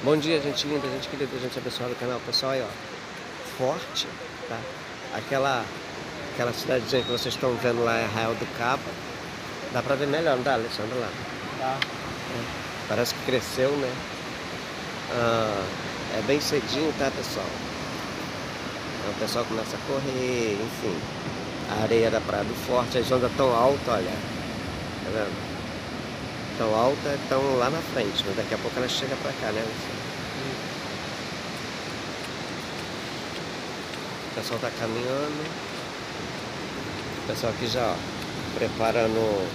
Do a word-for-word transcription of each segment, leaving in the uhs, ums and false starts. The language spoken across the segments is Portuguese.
Bom dia, gente linda, gente querida, gente abençoada do canal. Pessoal, aí, ó, Forte, tá? Aquela, aquela cidadezinha que vocês estão vendo lá é Arraial do Cabo. Dá pra ver melhor, não dá, Alexandre, lá? Tá. É, parece que cresceu, né? Ah, é bem cedinho, tá, pessoal? Então, o pessoal começa a correr, enfim. A areia da Praia do Forte, as ondas tão altas, olha. Tá vendo? Tão alta, estão lá na frente, mas daqui a pouco ela chega pra cá, né? O pessoal tá caminhando. O pessoal aqui já, ó, preparando.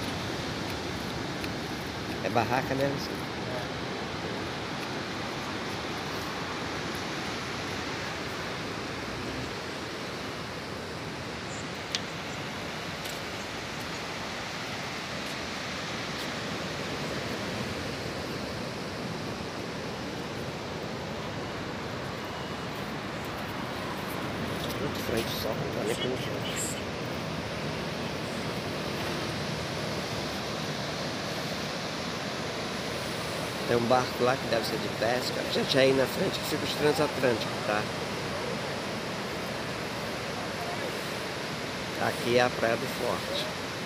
É barraca, né? Muito frente só, não tá nem com chão. Tem um barco lá que deve ser de pesca. Gente, aí na frente que fica os transatlânticos, tá? Aqui é a Praia do Forte.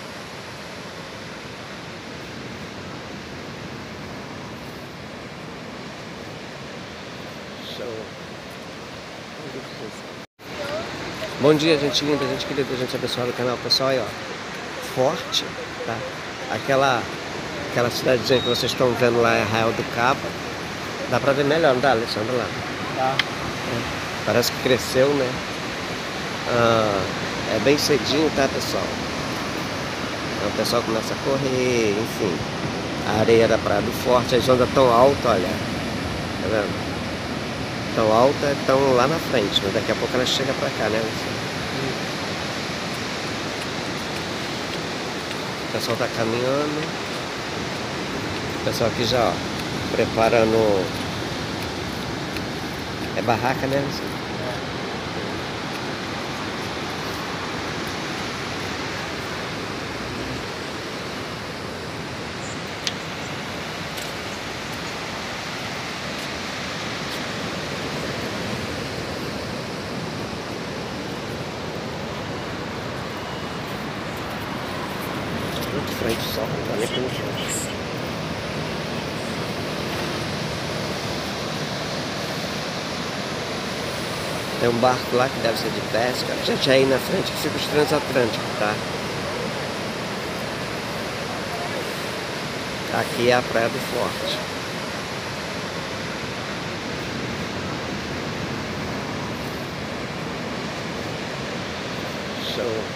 Show. Bom dia, gente linda, gente querida, gente abençoada do canal. Pessoal, aí, ó, Forte, tá? Aquela, aquela cidadezinha que vocês estão vendo lá é Arraial do Cabo. Dá pra ver melhor, não dá, Alexandre, lá? Tá. É, parece que cresceu, né? Ah, é bem cedinho, tá, pessoal? Então, o pessoal começa a correr, enfim. A areia da Praia do Forte, as ondas tão altas, olha. Tá vendo? Tão alta, estão lá na frente, mas daqui a pouco ela chega pra cá, né? O pessoal tá caminhando. O pessoal aqui já, ó, preparando. É barraca, né? Muito frente só, não tá nem com chão. Tem um barco lá que deve ser de pesca. Gente, aí na frente que fica os transatlânticos, tá? Aqui é a Praia do Forte. Show.